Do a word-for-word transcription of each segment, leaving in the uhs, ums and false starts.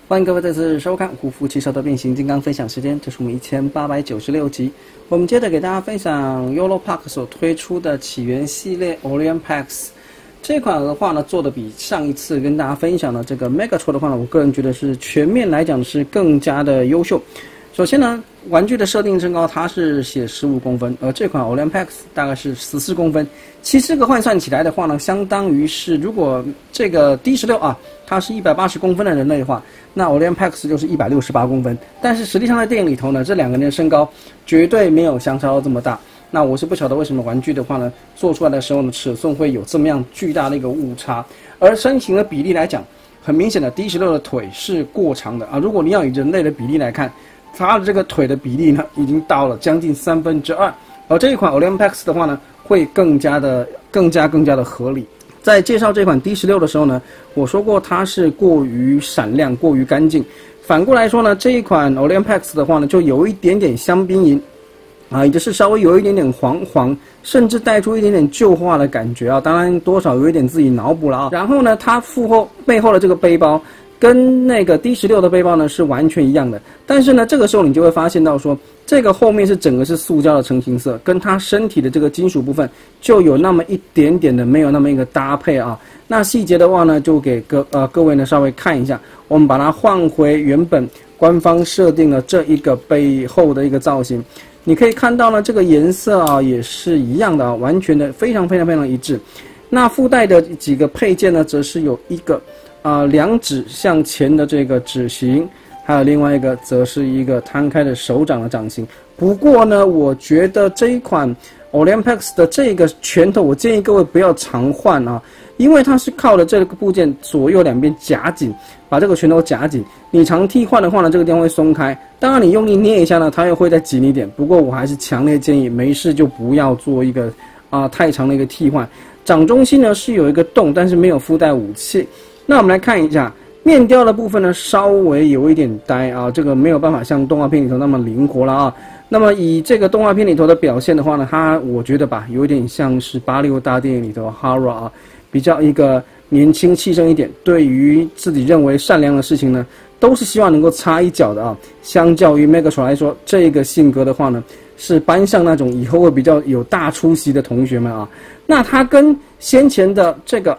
欢迎各位再次收看胡夫汽车的变形金刚分享时间，这是我们一千八百九十六集。我们接着给大家分享 Europark 所推出的起源系列 Olympex。这款的话呢，做的比上一次跟大家分享的这个 Megatron 的话呢，我个人觉得是全面来讲是更加的优秀。首先呢，玩具的设定身高它是写十五公分，而这款 Olympex 大概是十四公分，其实这个换算起来的话呢，相当于是如果这个 D 十六 啊，它是一百八十公分的人类的话，那 Olympex 就是一百六十八公分。但是实际上在电影里头呢，这两个人的身高绝对没有相差到这么大。那我是不晓得为什么玩具的话呢，做出来的时候呢，尺寸会有这么样巨大的一个误差。而身形的比例来讲，很明显的 D 十六 的腿是过长的啊。如果你要以人类的比例来看，它的这个腿的比例呢，已经到了将近三分之二，而这一款 Olympex 的话呢，会更加的、更加、更加的合理。在介绍这款 D 十六 的时候呢，我说过它是过于闪亮、过于干净。反过来说呢，这一款 Olympex 的话呢，就有一点点香槟银，啊，也就是稍微有一点点黄黄，甚至带出一点点旧化的感觉啊。当然，多少有一点自己脑补了啊。然后呢，它附后背后的这个背包，跟那个 D 十六 的背包呢是完全一样的，但是呢，这个时候你就会发现到说，这个后面是整个是塑胶的成型色，跟它身体的这个金属部分就有那么一点点的没有那么一个搭配啊。那细节的话呢，就给各呃各位呢稍微看一下，我们把它换回原本官方设定的这一个背后的一个造型，你可以看到呢，这个颜色啊也是一样的啊，完全的非常非常非常一致。那附带的几个配件呢，则是有一个。啊、呃，两指向前的这个指型，还有另外一个则是一个摊开的手掌的掌型。不过呢，我觉得这一款 Olympex 的这个拳头，我建议各位不要常换啊，因为它是靠着这个部件左右两边夹紧，把这个拳头夹紧。你常替换的话呢，这个地方会松开。当然，你用力捏一下呢，它又会再紧一点。不过我还是强烈建议，没事就不要做一个啊、呃、太长的一个替换。掌中心呢是有一个洞，但是没有附带武器。那我们来看一下面雕的部分呢，稍微有一点呆啊，这个没有办法像动画片里头那么灵活了啊。那么以这个动画片里头的表现的话呢，它我觉得吧，有点像是八六大电影里头 Hara 啊，比较一个年轻气盛一点，对于自己认为善良的事情呢，都是希望能够插一脚的啊。相较于 Megatron 来说，这个性格的话呢，是班上那种以后会比较有大出息的同学们啊。那它跟先前的这个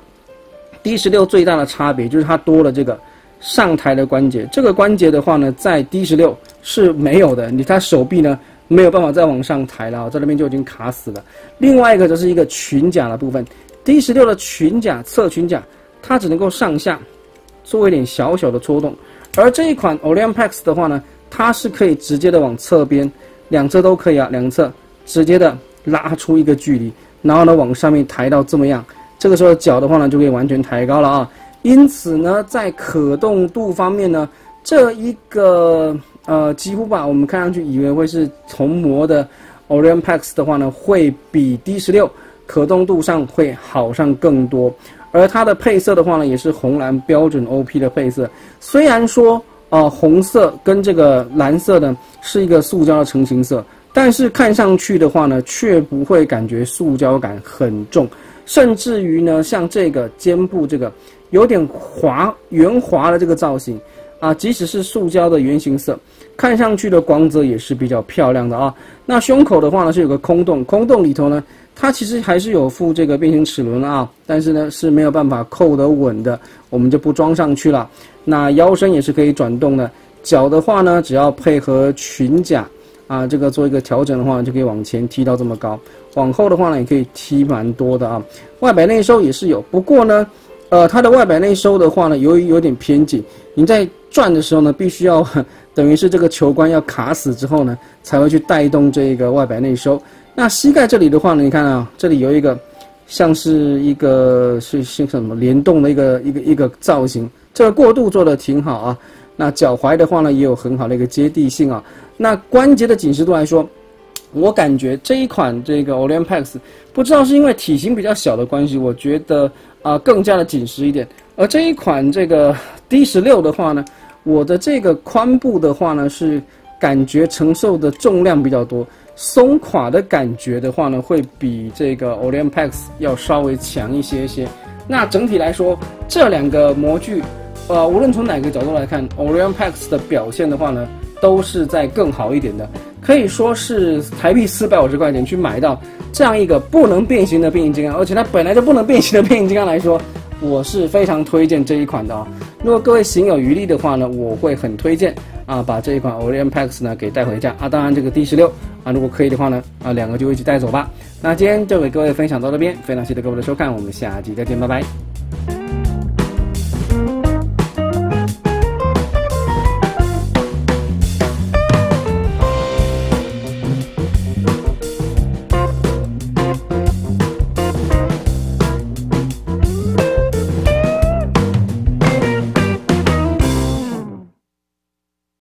D 十六 最大的差别就是它多了这个上抬的关节，这个关节的话呢，在 D 十六 是没有的，你它手臂呢没有办法再往上抬了，在那边就已经卡死了。另外一个就是一个裙甲的部分 ，D 十六 的裙甲侧裙甲它只能够上下做一点小小的搓动，而这一款 Olympex 的话呢，它是可以直接的往侧边，两侧都可以啊，两侧直接的拉出一个距离，然后呢往上面抬到这么样。这个时候脚的话呢，就可以完全抬高了啊。因此呢，在可动度方面呢，这一个呃几乎吧，我们看上去以为会是铜模的 Olympex 的话呢，会比 D 十六 可动度上会好上更多。而它的配色的话呢，也是红蓝标准 O P 的配色。虽然说呃红色跟这个蓝色呢是一个塑胶的成型色，但是看上去的话呢，却不会感觉塑胶感很重。甚至于呢，像这个肩部这个有点滑圆滑的这个造型啊，即使是塑胶的圆形色，看上去的光泽也是比较漂亮的啊。那胸口的话呢是有个空洞，空洞里头呢，它其实还是有附这个变形齿轮啊，但是呢是没有办法扣得稳的，我们就不装上去了。那腰身也是可以转动的，脚的话呢，只要配合裙甲啊，这个做一个调整的话，就可以往前踢到这么高。往后的话呢，也可以踢蛮多的啊。外摆内收也是有，不过呢，呃，它的外摆内收的话呢，由于有点偏紧，你在转的时候呢，必须要等于是这个球冠要卡死之后呢，才会去带动这个外摆内收。那膝盖这里的话呢，你看啊，这里有一个像是一个是是什么联动的一个一个一个造型，这个过渡做的挺好啊。那脚踝的话呢，也有很好的一个接地性啊。那关节的紧实度来说，我感觉这一款这个 Olympex 不知道是因为体型比较小的关系，我觉得啊、呃、更加的紧实一点。而这一款这个 D 十六 的话呢，我的这个髋部的话呢是感觉承受的重量比较多，松垮的感觉的话呢会比这个 Olympex 要稍微强一些些。那整体来说，这两个模具呃，无论从哪个角度来看 ，Orion Pax 的表现的话呢，都是在更好一点的，可以说是台币四百五十块钱去买到这样一个不能变形的变形金刚，而且它本来就不能变形的变形金刚来说，我是非常推荐这一款的啊、哦。如果各位行有余力的话呢，我会很推荐啊，把这一款 Orion Pax 呢给带回家啊。当然这个 D 十六啊，如果可以的话呢，啊两个就一起带走吧。那今天就给各位分享到这边，非常谢谢各位的收看，我们下期再见，拜拜。